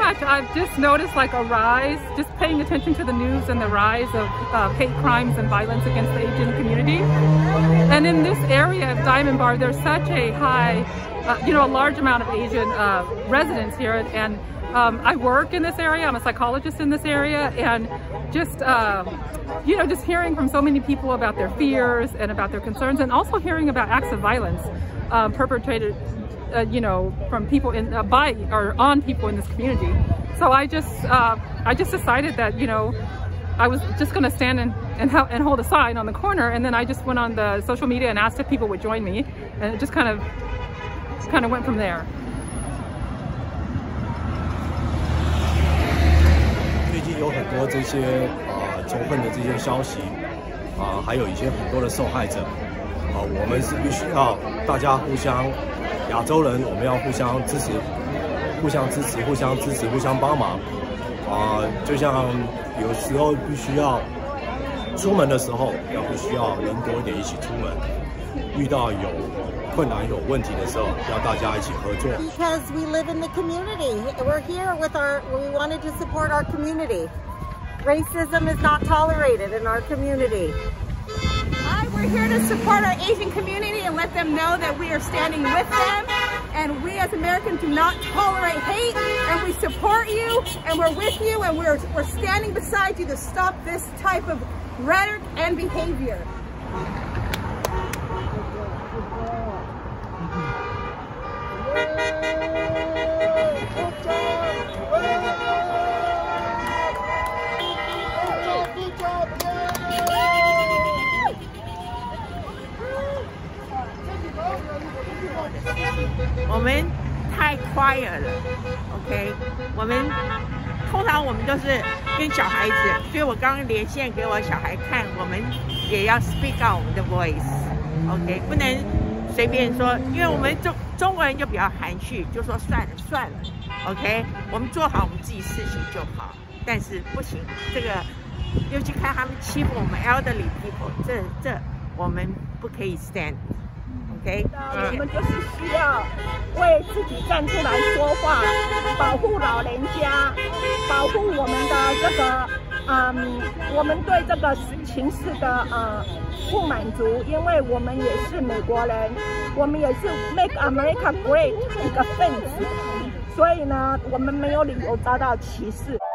much. I've just noticed like a rise, just paying attention to the news and the rise of hate crimes and violence against the Asian community. And in this area of Diamond Bar, there's such a high, a large amount of Asian residents here. And I work in this area. I'm a psychologist in this area, and just just hearing from so many people about their fears and about their concerns, and also hearing about acts of violence perpetrated, from people by or on people in this community. So I just decided that I was just going to stand and hold a sign on the corner, and then I just went on the social media and asked if people would join me, and it just kind of went from there. 最近有很多这些仇恨的这些消息还有一些很多的受害者我们是必须要大家互相亚洲人，我们要互相支持，互相帮忙就像有时候必须要出门的时候，必须要人多一点一起出门，遇到有困难有问题的时候，要大家一起合作。 Because we live in the community, we're here with we wanted to support our community. Racism is not tolerated in our community. We're here to support our Asian community and let them know that we are standing with them. And we as Americans do not tolerate hate, and we support you, and we're with you, and we're standing beside you to stop this type of rhetoric and behavior. We 太 quiet 了 ，OK？ 通常我们都是跟小孩子，所以我刚刚连线给我小孩看，我们也要 speak out 我们的 voice，OK？ 不能随便说，因为我们中国人就比较含蓄，就说算了 ，OK？ 我们做好我们自己事情就好，但是不行，这个尤其看他们欺负我们 elderly people， 这我们不可以 stand。OK， 我们就是需要为自己站出来说话，保护老人家，保护我们的这个我们对这个情势的不满足，因为我们也是美国人，我们也是 Make America Great 一个分子，所以呢，我们没有理由遭到歧视。